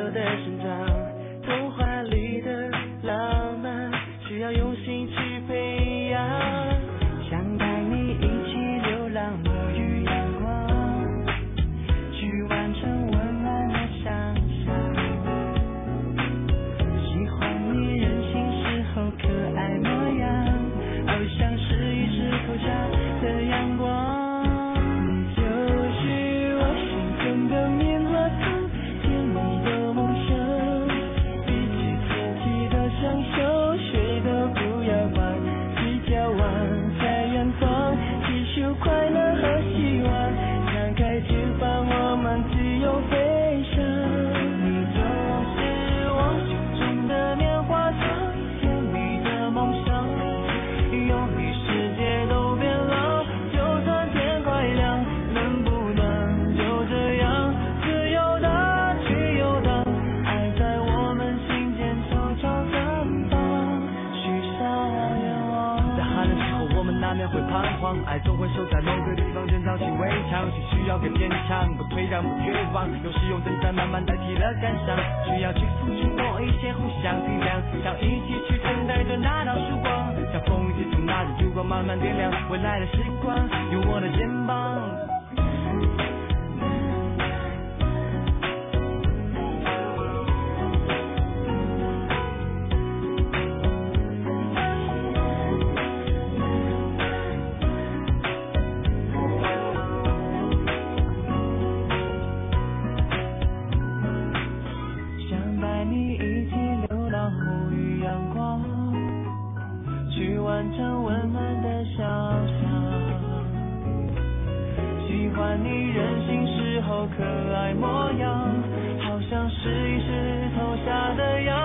由的生长，童话里的浪漫需要用心去培养，想带你一起流浪沐浴阳光，去完成温暖的想象，喜欢你任性时候可爱模样，好像是一直透下的阳光。 爱总会守在某个地方，建造起围墙，心需要更坚强，不退让不绝望，有时用挣扎慢慢代替了感伤，需要去付出多一些，互相体谅，要一起去等待着那道曙光，像风一起从那日烛光慢慢点亮未来的时光，有我的肩膀。完成温暖的想象，喜欢你任性时候可爱模样，好像是一石头下的阳